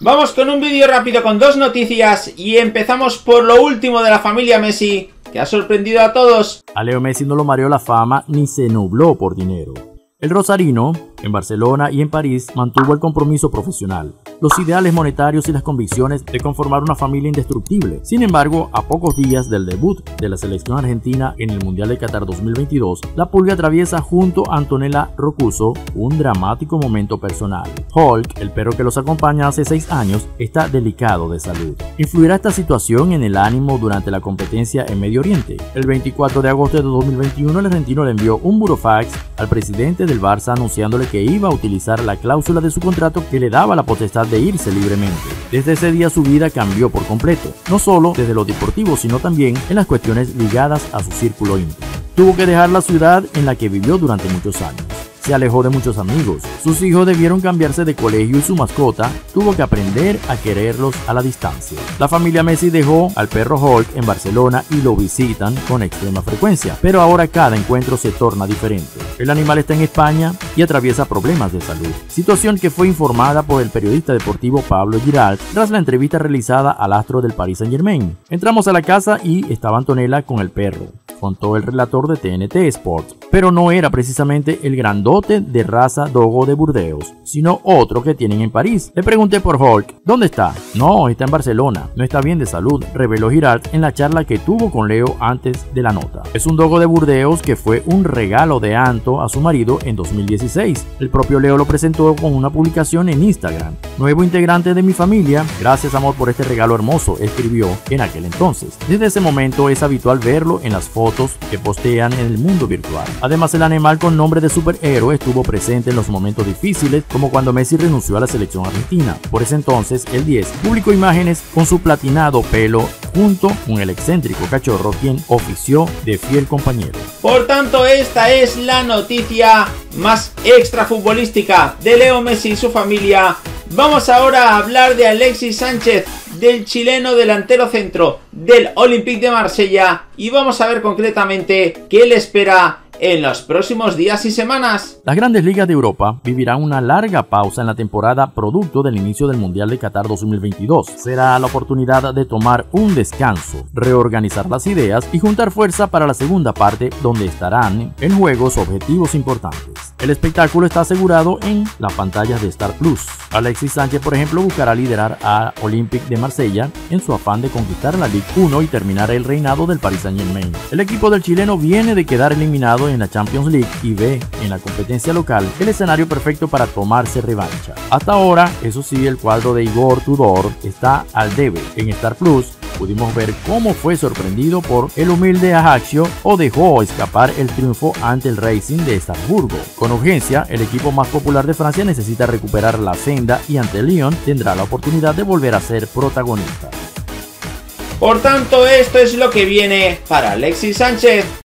Vamos con un vídeo rápido con dos noticias y empezamos por lo último de la familia Messi, que ha sorprendido a todos. A Leo Messi no lo mareó la fama ni se nubló por dinero. El rosarino, en Barcelona y en París, mantuvo el compromiso profesional, los ideales monetarios y las convicciones de conformar una familia indestructible. Sin embargo, a pocos días del debut de la selección argentina en el Mundial de Qatar 2022, la Pulga atraviesa junto a Antonella Roccuzzo un dramático momento personal. Hulk, el perro que los acompaña hace 6 años, está delicado de salud. ¿Influirá esta situación en el ánimo durante la competencia en Medio Oriente? El 24 de agosto de 2021, el argentino le envió un burofax al presidente del Barça anunciándole que iba a utilizar la cláusula de su contrato que le daba la potestad de irse libremente. Desde ese día su vida cambió por completo, no solo desde lo deportivo sino también en las cuestiones ligadas a su círculo íntimo. Tuvo que dejar la ciudad en la que vivió durante muchos años. Se alejó de muchos amigos, sus hijos debieron cambiarse de colegio y su mascota tuvo que aprender a quererlos a la distancia. La familia Messi dejó al perro Hulk en Barcelona y lo visitan con extrema frecuencia, pero ahora cada encuentro se torna diferente. El animal está en España y atraviesa problemas de salud, situación que fue informada por el periodista deportivo Pablo Giralt tras la entrevista realizada al astro del Paris Saint-Germain. Entramos a la casa y estaba Antonella con el perro, contó el relator de TNT Sports, pero no era precisamente el grandote de raza dogo de Burdeos, sino otro que tienen en París. Le pregunté por Hulk, ¿dónde está? No, está en Barcelona, no está bien de salud, reveló Giralt en la charla que tuvo con Leo antes de la nota. Es un dogo de Burdeos que fue un regalo de Anto a su marido en 2016. El propio Leo lo presentó con una publicación en Instagram. Nuevo integrante de mi familia, gracias amor por este regalo hermoso, escribió en aquel entonces. Desde ese momento es habitual verlo en las fotos que postean en el mundo virtual. Además, el animal con nombre de superhéroe estuvo presente en los momentos difíciles, como cuando Messi renunció a la selección argentina. Por ese entonces, el 10 publicó imágenes con su platinado pelo junto con el excéntrico cachorro, quien ofició de fiel compañero. Por tanto, esta es la noticia más extrafutbolística de Leo Messi y su familia. Vamos ahora a hablar de Alexis Sánchez, del chileno delantero centro del Olympique de Marsella, y vamos a ver concretamente qué le espera en los próximos días y semanas. Las grandes ligas de Europa vivirán una larga pausa en la temporada producto del inicio del Mundial de Qatar 2022. Será la oportunidad de tomar un descanso, reorganizar las ideas y juntar fuerza para la segunda parte, donde estarán en juegos objetivos importantes. El espectáculo está asegurado en las pantallas de Star Plus. Alexis Sánchez, por ejemplo, buscará liderar a Olympique de Marsella en su afán de conquistar la Ligue 1 y terminar el reinado del Paris Saint-Germain. El equipo del chileno viene de quedar eliminado en la Champions League y ve en la competencia local el escenario perfecto para tomarse revancha. Hasta ahora, eso sí, el cuadro de Igor Tudor está al debe. En Star Plus pudimos ver cómo fue sorprendido por el humilde Ajaccio o dejó escapar el triunfo ante el Racing de Estrasburgo. Con urgencia, el equipo más popular de Francia necesita recuperar la senda y ante el Lyon tendrá la oportunidad de volver a ser protagonista. Por tanto, esto es lo que viene para Alexis Sánchez.